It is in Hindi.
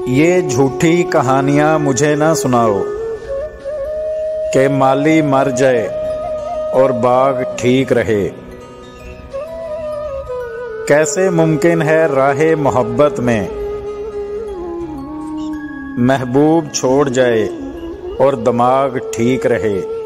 ये झूठी कहानियां मुझे ना सुनाओ कि माली मर जाए और बाग ठीक रहे। कैसे मुमकिन है राहे मोहब्बत में महबूब छोड़ जाए और दिमाग ठीक रहे।